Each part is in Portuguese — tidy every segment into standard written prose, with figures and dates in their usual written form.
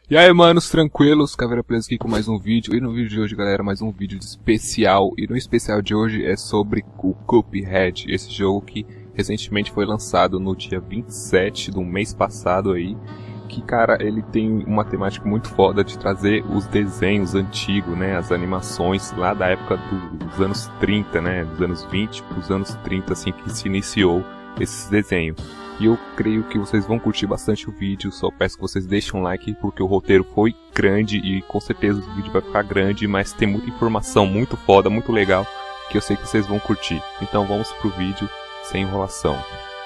E aí, manos, tranquilos? Caveira Preso aqui com mais um vídeo. E no vídeo de hoje, galera, mais um vídeo de especial. E no especial de hoje é sobre o Cuphead, esse jogo que recentemente foi lançado no dia 27 do mês passado aí. Que, cara, ele tem uma temática muito foda de trazer os desenhos antigos, né? As animações lá da época dos anos 30, né? Dos anos 20 para os anos 30, assim, que se iniciou esses desenhos. E eu creio que vocês vão curtir bastante o vídeo, só peço que vocês deixem um like, porque o roteiro foi grande e com certeza o vídeo vai ficar grande, mas tem muita informação muito foda, muito legal, que eu sei que vocês vão curtir. Então vamos pro vídeo, sem enrolação.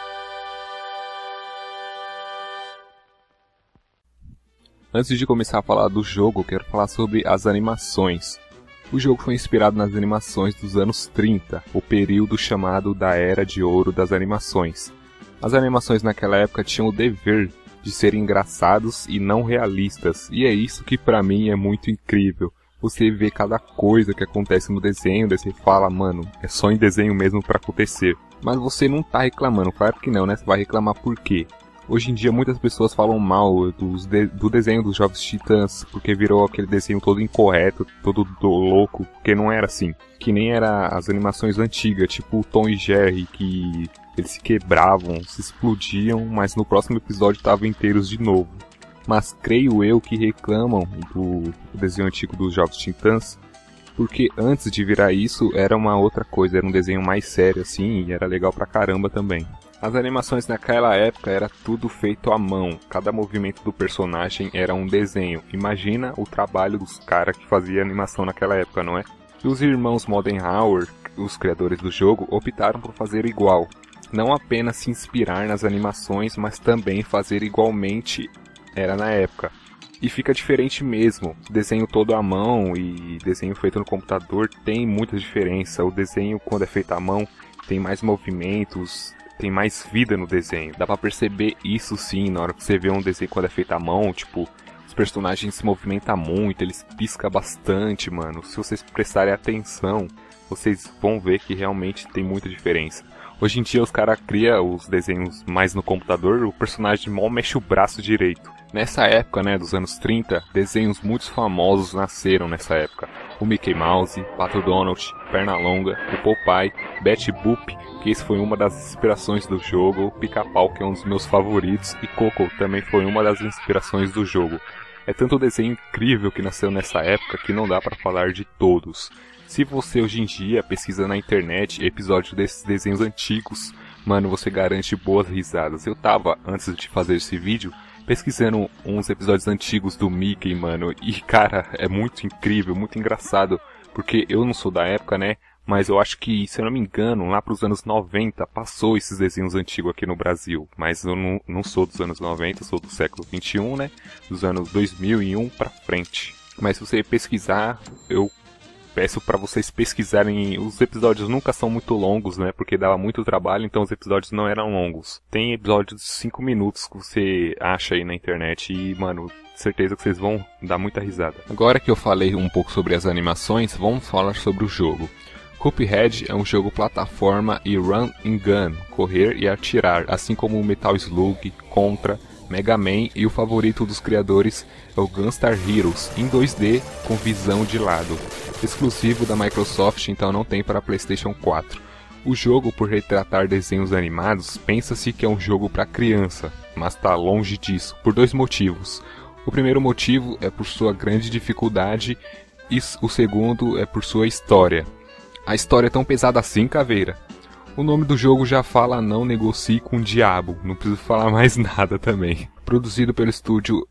Antes de começar a falar do jogo, eu quero falar sobre as animações. O jogo foi inspirado nas animações dos anos 30, o período chamado da Era de Ouro das Animações. As animações naquela época tinham o dever de serem engraçados e não realistas, e é isso que pra mim é muito incrível. Você vê cada coisa que acontece no desenho, daí você fala, mano, é só em desenho mesmo pra acontecer. Mas você não tá reclamando, claro que não, né? Você vai reclamar por quê? Hoje em dia muitas pessoas falam mal do desenho dos Jovens Titãs, porque virou aquele desenho todo incorreto, todo louco, porque não era assim. Que nem era as animações antigas, tipo o Tom e Jerry, que eles se quebravam, se explodiam, mas no próximo episódio estavam inteiros de novo. Mas creio eu que reclamam do desenho antigo dos Jovens Titãs, porque antes de virar isso era uma outra coisa, era um desenho mais sério assim, e era legal pra caramba também. As animações naquela época era tudo feito à mão, cada movimento do personagem era um desenho. Imagina o trabalho dos caras que faziam animação naquela época, não é? E os irmãos Moldenhauer, os criadores do jogo, optaram por fazer igual. Não apenas se inspirar nas animações, mas também fazer igualmente era na época. E fica diferente mesmo, desenho todo à mão e desenho feito no computador tem muita diferença. O desenho quando é feito à mão tem mais movimentos, tem mais vida no desenho. Dá pra perceber isso sim, na hora que você vê um desenho quando é feito à mão, tipo, os personagens se movimentam muito, eles piscam bastante, mano. Se vocês prestarem atenção, vocês vão ver que realmente tem muita diferença. Hoje em dia os caras criam os desenhos mais no computador, o personagem mal mexe o braço direito. Nessa época, né, dos anos 30, desenhos muito famosos nasceram nessa época. O Mickey Mouse, Pato Donald, Pernalonga, o Popeye, Betty Boop, que esse foi uma das inspirações do jogo, o Pica-Pau, que é um dos meus favoritos, e Coco também foi uma das inspirações do jogo. É tanto desenho incrível que nasceu nessa época que não dá pra falar de todos. Se você hoje em dia pesquisa na internet episódios desses desenhos antigos, mano, você garante boas risadas. Eu tava, antes de fazer esse vídeo, pesquisando uns episódios antigos do Mickey, mano, e cara, é muito incrível, muito engraçado, porque eu não sou da época, né, mas eu acho que, se eu não me engano, lá pros anos 90, passou esses desenhos antigos aqui no Brasil, mas eu não sou dos anos 90, sou do século 21, né, dos anos 2001 pra frente. Mas se você pesquisar, eu peço pra vocês pesquisarem, os episódios nunca são muito longos, né, porque dava muito trabalho, então os episódios não eram longos. Tem episódios de 5 minutos que você acha aí na internet e, mano, certeza que vocês vão dar muita risada. Agora que eu falei um pouco sobre as animações, vamos falar sobre o jogo. Cuphead é um jogo plataforma e run and gun, correr e atirar, assim como o Metal Slug, Contra, Mega Man e o favorito dos criadores é o Gunstar Heroes, em 2D com visão de lado. Exclusivo da Microsoft, então não tem para PlayStation 4. O jogo, por retratar desenhos animados, pensa-se que é um jogo para criança, mas está longe disso, por dois motivos. O primeiro motivo é por sua grande dificuldade e o segundo é por sua história. A história é tão pesada assim, Caveira? O nome do jogo já fala não negocie com o diabo, não preciso falar mais nada também. Produzido pelo estúdio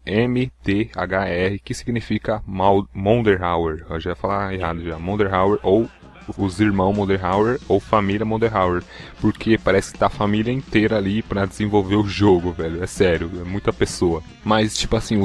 MTHR, que significa Moldenhauer. Eu já ia falar errado já, Moldenhauer ou os irmãos Moldenhauer ou família Moldenhauer. Porque parece que tá a família inteira ali pra desenvolver o jogo, velho. É sério, é muita pessoa. Mas tipo assim,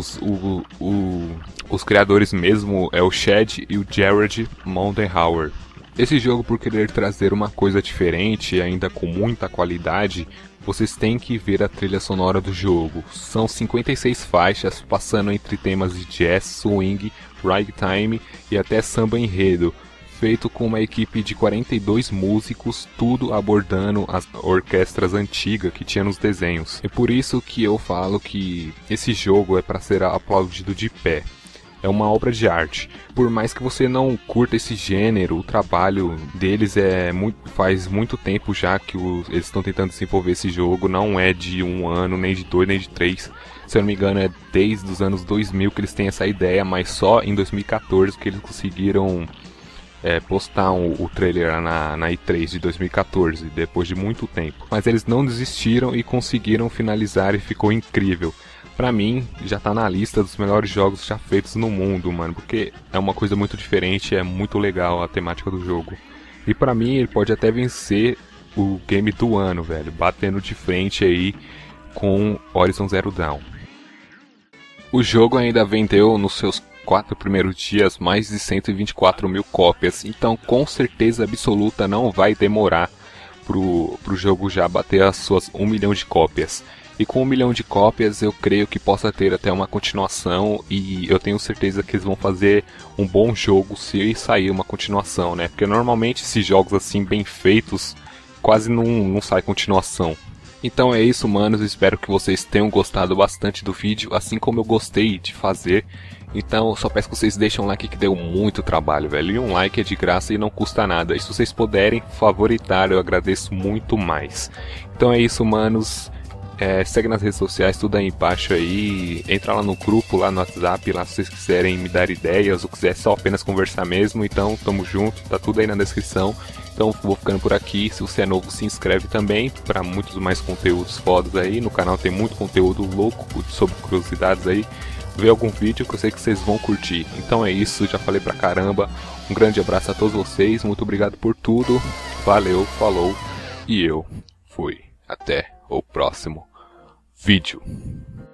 os criadores mesmo é o Chad e o Jared Moldenhauer. Esse jogo, por querer trazer uma coisa diferente e ainda com muita qualidade, vocês têm que ver a trilha sonora do jogo. São 56 faixas, passando entre temas de jazz, swing, ragtime e até samba enredo. feito com uma equipe de 42 músicos, tudo abordando as orquestras antigas que tinha nos desenhos. É por isso que eu falo que esse jogo é para ser aplaudido de pé. É uma obra de arte. Por mais que você não curta esse gênero, o trabalho deles faz muito tempo já que eles estão tentando desenvolver esse jogo. Não é de 1 ano, nem de 2, nem de 3. Se eu não me engano, é desde os anos 2000 que eles têm essa ideia, mas só em 2014 que eles conseguiram postar o trailer na E3 de 2014, depois de muito tempo. Mas eles não desistiram e conseguiram finalizar e ficou incrível. Pra mim, já tá na lista dos melhores jogos já feitos no mundo, mano, porque é uma coisa muito diferente, é muito legal a temática do jogo. E pra mim, ele pode até vencer o game do ano, velho, batendo de frente aí com Horizon Zero Dawn. O jogo ainda vendeu nos seus 4 primeiros dias mais de 124 mil cópias, então com certeza absoluta não vai demorar pro jogo já bater as suas 1 milhão de cópias. E com 1 milhão de cópias eu creio que possa ter até uma continuação, e eu tenho certeza que eles vão fazer um bom jogo se sair uma continuação, né? Porque normalmente esses jogos assim bem feitos quase não sai continuação. Então é isso, manos, espero que vocês tenham gostado bastante do vídeo, assim como eu gostei de fazer. Então eu só peço que vocês deixem um like que deu muito trabalho, velho. E um like é de graça e não custa nada. E se vocês puderem favoritar, eu agradeço muito mais. Então é isso, manos. Segue nas redes sociais, tudo aí embaixo aí. Entra lá no grupo, lá no WhatsApp, lá se vocês quiserem me dar ideias ou quiser só apenas conversar mesmo. Então tamo junto, tá tudo aí na descrição. Então vou ficando por aqui. Se você é novo, se inscreve também para muitos mais conteúdos fodas aí. No canal tem muito conteúdo louco sobre curiosidades aí. Vê algum vídeo que eu sei que vocês vão curtir. Então é isso, já falei pra caramba. Um grande abraço a todos vocês, muito obrigado por tudo. Valeu, falou e eu fui. Até o próximo vídeo.